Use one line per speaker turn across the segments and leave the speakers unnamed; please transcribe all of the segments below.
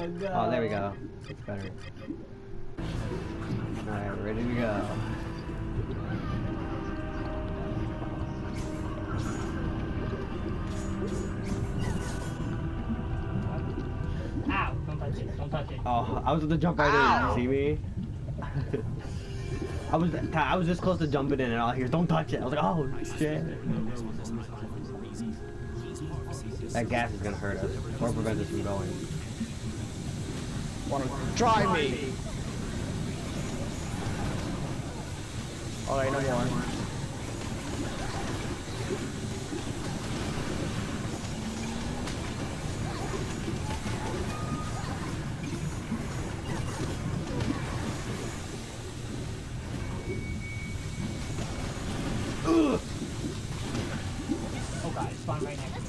Oh, no.
Oh, there we go. It's better. Alright, ready to go.
Ow! Don't touch it. Don't touch it.
Oh, I was about to jump right in. See me? I was this close to jumping in and all I hear, don't touch it. I was like, oh shit. That gas is gonna hurt us or prevent us from going.
Wanna try me? Alright, no more.
Oh god, it's spawned right next to me.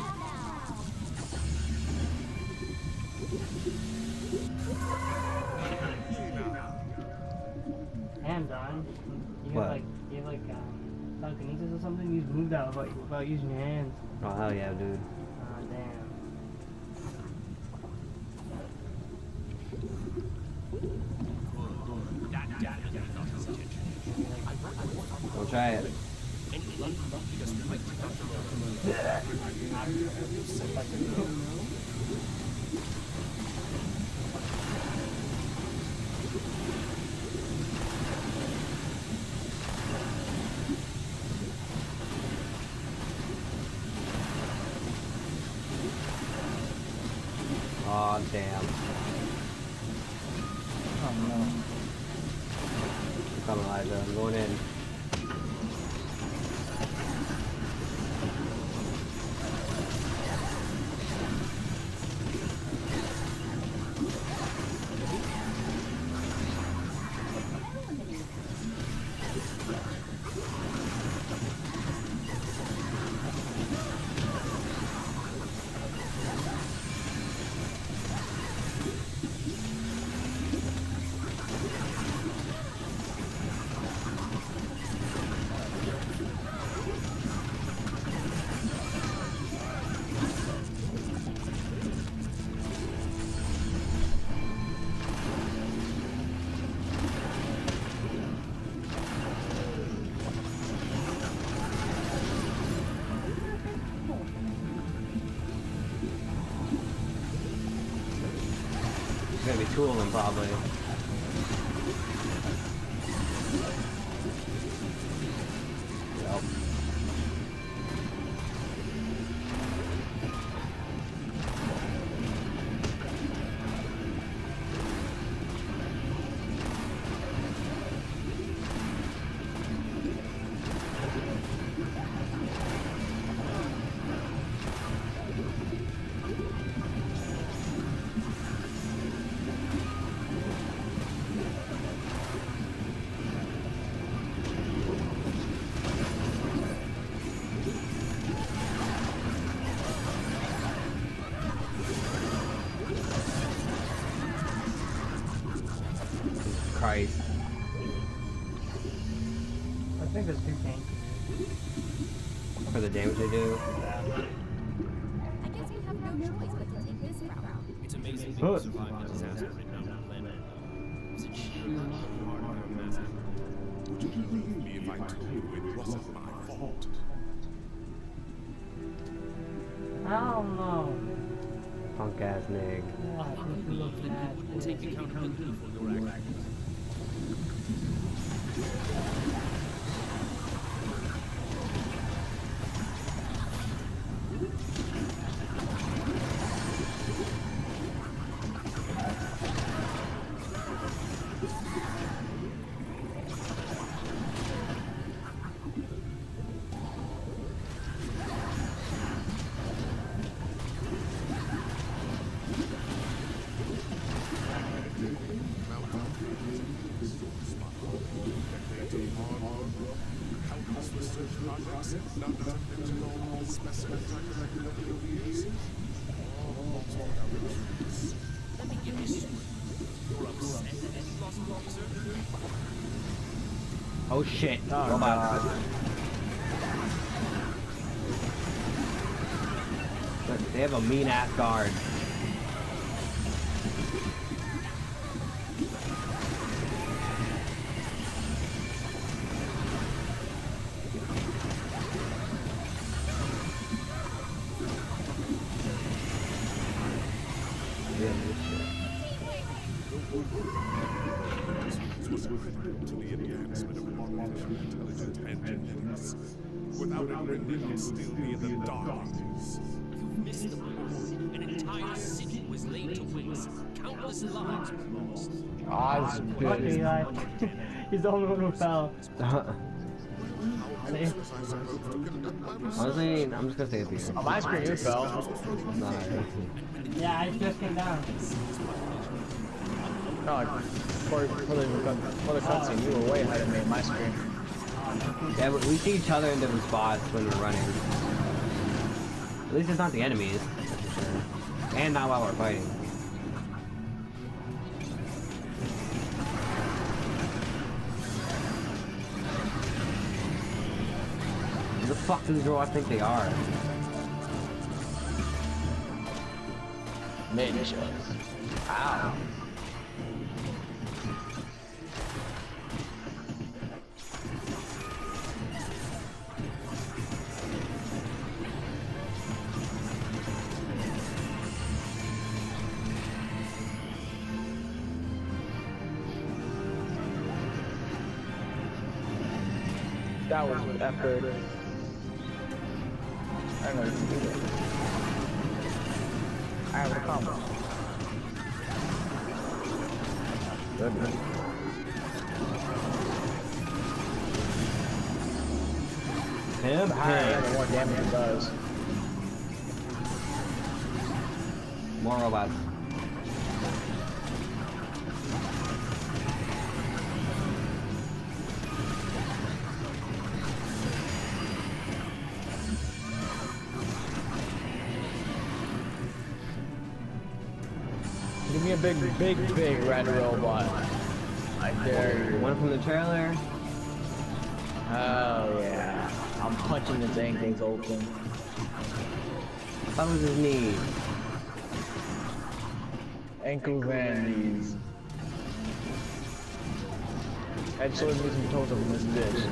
Hey, I'm done. You have like telekinesis or something? You just moved out without using your hands.
Oh hell yeah, dude.
Ah, damn.
Don't try it. Oh damn.
Oh no.
Come on, Liza. I'm going in. It's gonna be tooling probably. Yep. Christ.
I think there's 2 tanks.
For the damage they do.
I guess we have no choice but to take this route.
It's amazing we
Good.
survived a disaster right now on the planet. It's a sheer part of a massive.
Would you believe me if I told you it wasn't my fault?
I don't know.
Punk ass nig.
What? If we look at
And take accountability for your actions. Let me get this straight. You're upset that Eddie lost an officer?
Oh shit. Robot. Look, they have a mean ass guard. doing this shit.
This was critical to the advancement of artificial intelligent engineers. Without it, Rendell would still be in the darkness.
You've missed the boat. An entire city was laid to waste. Countless lives were lost.
Oz
Fuck
good.
Eli. He's the only one who fell.
Honestly, I'm just gonna stay up here.
On my screen, you fell.
Nah,
Yeah, I just came down.
No, for the cutscene, you were way ahead of me on my screen.
yeah, we see each other in different spots when we're running. At least it's not the enemies, that's for sure. And not while we're fighting. Who the fuck do these robots think they are?
Ninjas. Ow. That was effort. I don't know if you can do that. I have a combo. Good.
Him?
The more damage it does.
More robots.
Give me a big red robot. I dare you.
One from the trailer.
Oh yeah. I'm punching the dang things open.
That was his knee.
Ankle Vandies. Head, shoulders, knees, and toes up in this bitch.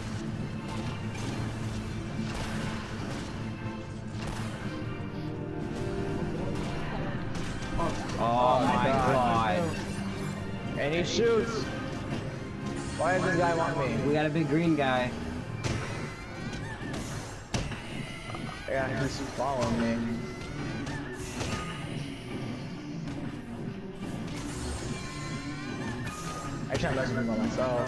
Oh my god.
And he shoots. Why does this guy want me?
We got a big green guy.
Yeah, he's following me. I try to mess with him by myself.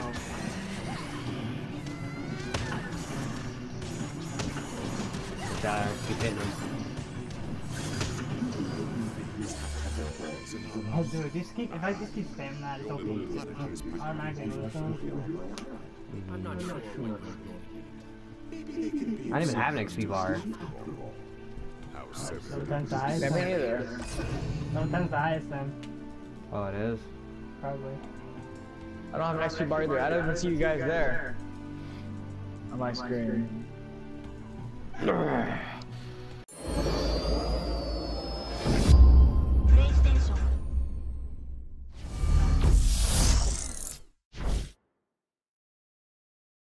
Keep hitting him.
Oh, dude, just keep. If I just keep spamming that, it's okay. Automatically lose them.
I'm not sure.
I don't even have an XP bar.
Sometimes the highest.
Yeah, me neither.
Sometimes the highest then.
Oh, it is?
Probably.
I don't have an XP bar either. I don't even see you guys there. On my screen.